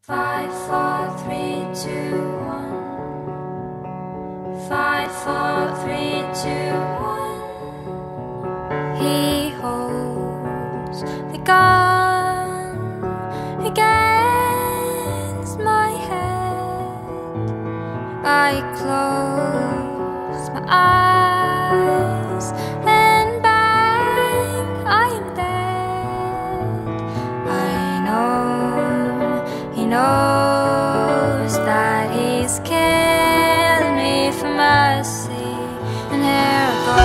5, 4, 3, 2, 1. 5, 4, 3, 2, 1. He holds the gun against my head. I close my eyes and bang, I am dead. I know he knows that he's killed me for mercy, and here I go.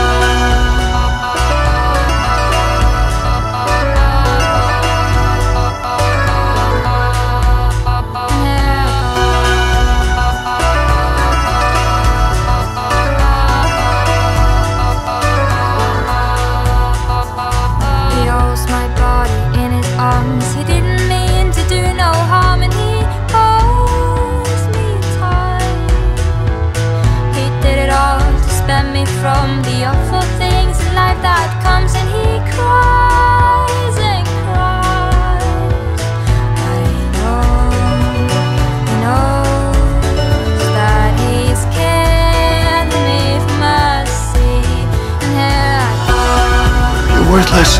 He didn't mean to do no harm, and he holds me tight. He did it all to spare me from the awful things in life that comes, and he cries and cries. I know he knows that he's killed me for mercy, and here I go. You're worthless.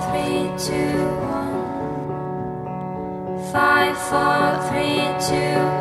Five, 4, 3, 2